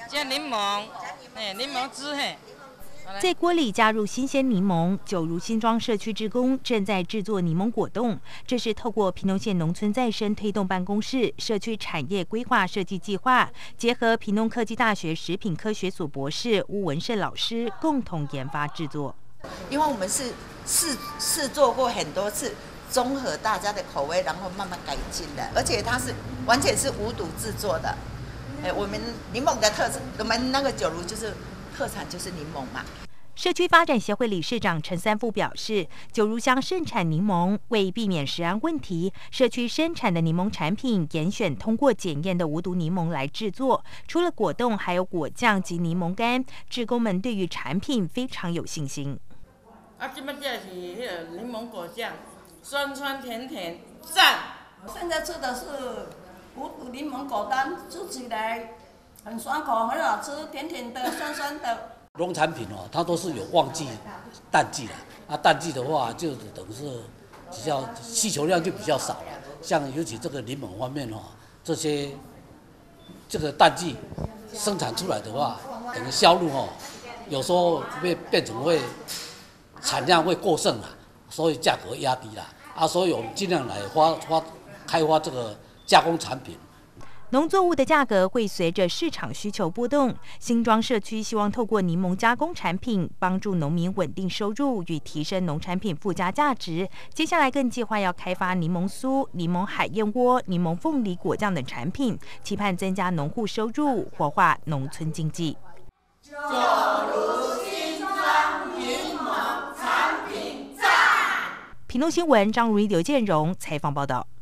加柠檬，柠檬汁嘿。 在锅里加入新鲜柠檬，九如新庄社区志工正在制作柠檬果冻。这是透过屏东县农村再生推动办公室社区产业规划设计计划，结合屏东科技大学食品科学所博士巫文胜老师共同研发制作。 因为我们是试做过很多次，综合大家的口味，然后慢慢改进的，而且它是完全是无毒制作的。我们柠檬的特色，我们那个九如就是特产就是柠檬嘛。 社区发展协会理事长陈三富表示，九如乡盛产柠檬，为避免食安问题，社区生产的柠檬产品严选通过检验的无毒柠檬来制作。除了果冻，还有果酱及柠檬干。志工们对于产品非常有信心。 这摆这是迄个柠檬果酱，酸酸甜甜，赞！ 现在吃的是无毒柠檬果干，吃起来很爽口，很好吃，甜甜的，酸酸的。 农产品它都是有旺季、淡季的。淡季的话，就等于是比较需求量就比较少了。像尤其这个柠檬方面这些这个淡季生产出来的话，等于销路有时候会变成会产量会过剩了，所以价格压低了。所以我们尽量来开发这个加工产品。 农作物的价格会随着市场需求波动。新庄社区希望透过柠檬加工产品，帮助农民稳定收入与提升农产品附加价值。接下来更计划要开发柠檬酥、柠檬海燕窝、柠檬凤梨果酱等产品，期盼增加农户收入，活化农村经济。 九如新庄柠檬产品赞。 屏东新闻张如一、刘建荣采访报道。